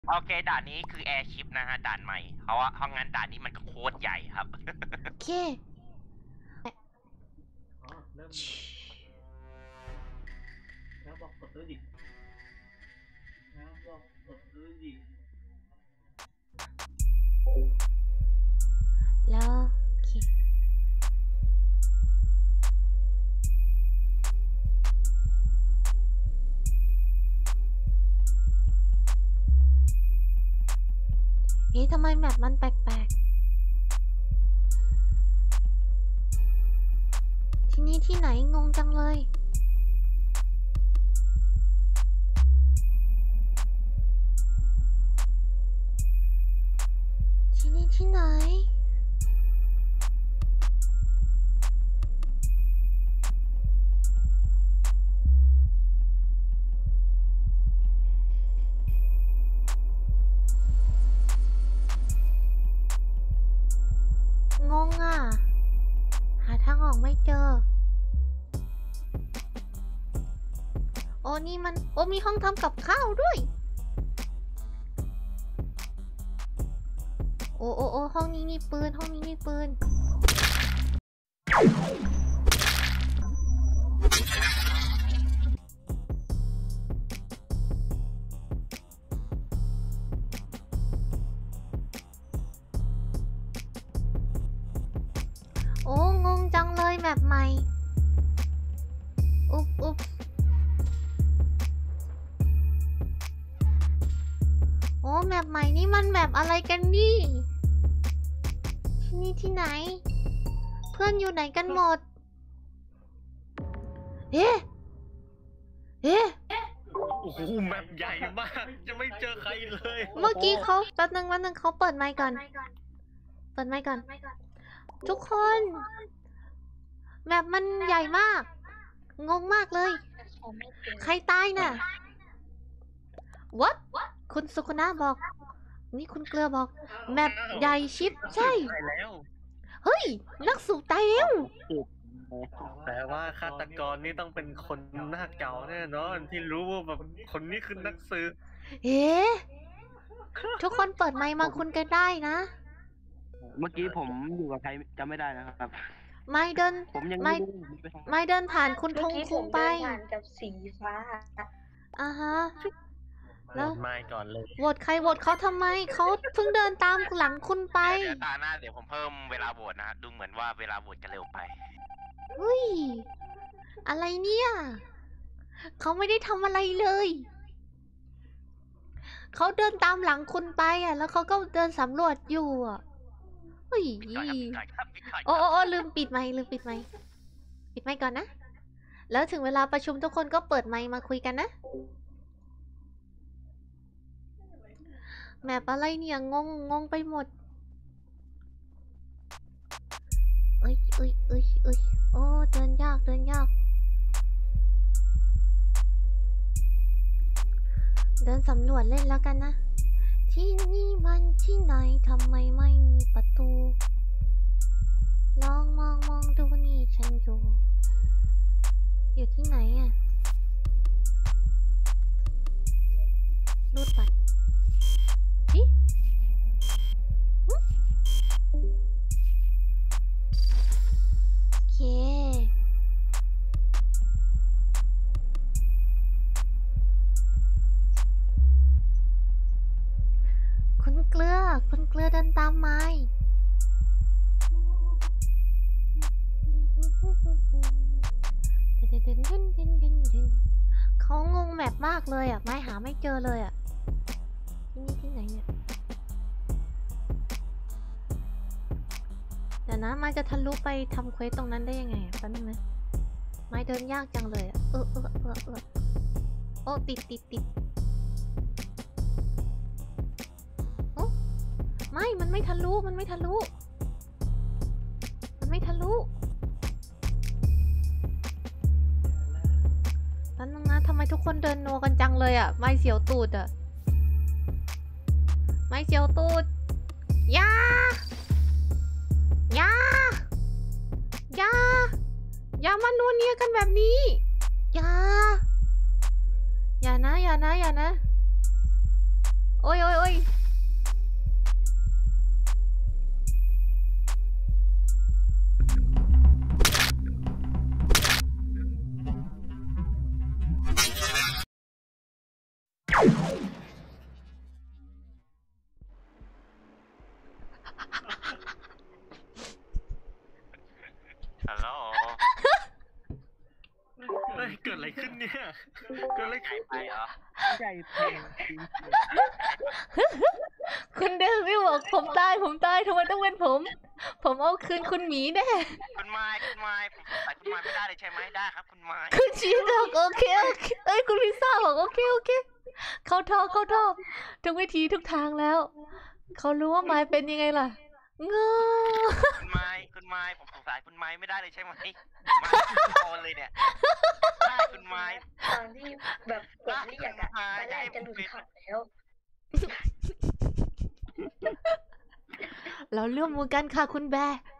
โอเคด่านนี้คือแอร์ชิปนะฮะด่านใหม่เพราะงั้นด่านนี้มันก็โคตรใหญ่ครับโอเคเริ่มแล้วบอกกดด้วยดิแล้วบอกกดด้วยดิแล้วโอเคเฮ้ยทำไมแมปมันแปลกๆที่นี่ที่ไหนงงจังเลยที่นี่ที่ไหนงงอ่ะหาทางออกไม่เจอโอ้นี่มันโอ้มีห้องทำกับข้าวด้วยโอ้ห้องนี้มีปืนห้องนี้มีปืนโอ้งงจังเลยแมปใหม่อุ๊บโอ้แมปใหม่นี่มันแมปอะไรกันนี่ที่นี่ที่ไหนเพื่อนอยู่ไหนกันหมดเอ๊ะโอ้โหแมปใหญ่มากจะไม่เจอใครเลยเมื่อกี้เขาแป๊บนึงเขาเปิดไมค์ก่อนทุกคนแมปมันใหญ่มากงงมากเลยใครตายน่ะ What คุณสุกุณะบอกนี่คุณเกลือบอกแมปใหญ่ชิปใช่เฮ้ยนักสืบตายแล้วแต่ว่าฆาตกรนี่ต้องเป็นคนหน้าเก่าแน่นอนที่รู้ว่าแบบคนนี้คือนักสืบเอ๊ะทุกคนเปิดไมค์มาคุณกันได้นะเมื่อกี้ผมอยู่กับใครจำไม่ได้นะครับไม่เดินผมยังไม่เดินผ่านคุณธงคุงไปผ่านกับสีฟ้าอ่าฮะแล้วไม่ก่อนเลยโหวตใครโหวตเขาทำไมเขาเพิ่งเดินตามหลังคุณไปเดี๋ยวตาหน้าเดี๋ยวผมเพิ่มเวลาโหวตนะดูเหมือนว่าเวลาโหวตจะเร็วไปเฮ้ยอะไรเนี่ยเขาไม่ได้ทำอะไรเลยเขาเดินตามหลังคุณไปอ่ะแล้วเขาก็เดินสำรวจอยู่อ่ะเฮ้ยโอ้ลืมปิดไมค์ปิดไมค์ก่อนนะแล้วถึงเวลาประชุมทุกคนก็เปิดไมค์มาคุยกันนะแมปอะไรเนี่ยงงไปหมดเอ้ยโอ้เดินยากเดินสำรวจเล่นแล้วกันนะที่นี่มันที่ไหนทำไมไม่มีประตูลองมองดูนี่ฉันอยู่ที่ไหนอะรูดบัตรอิโอเคคุณเกลือเดินตามไม้เขางงแมปมากเลยอ่ะไม่หาไม่เจอเลยอ่ะที่นี่ที่ไหนเนี่ยเดี๋ยวนะไม้จะทะลุไปทำเควสตรงนั้นได้ยังไงแป๊บนึงนะไม้เดินยากจังเลยอ่ะโอ้ติดโอ้ไม่มันไม่ทะลุแป๊บนึงนะทำไมทุกคนเดินโนกันจังเลยอ่ะไม่เสียวตูดอ่ะไม่เสียวตูดยาอย่ามานัวเนียกันแบบนี้อย่านะโอ้ยโอ้ยโอ้ยฮัลโหลเฮ้ยเกิดอะไรขึ้นเนี่ยเกิดอะไรขึ้นไปเหรอใจเพลงจริงคุณเดวิลบอกผมตายทำไมต้องเป็นผม ผมเอาคืนคุณหมีแน่คุณไม้ผมใส่คุณไม้ไม่ได้เลยใช่ไหมได้ครับคุณไม้คุณชีสบอกโอเคเอ้ยคุณพิซซ่าบอกโอเคเข้าท่อทุกวิธีทุกทางแล้ว เขารู้ว่าไม้เป็นยังไงล่ะงอคุณไม้ผมสงสัยคุณไม้ไม่ได้เลยใช่ไหมมาโอนเลยเนี่ยได้คุณไม้ตอนที่แบบกดเรียกอะตอนแรกจะหลุดขับแล้วเราร่วมมือกันค่ะคุณแบร์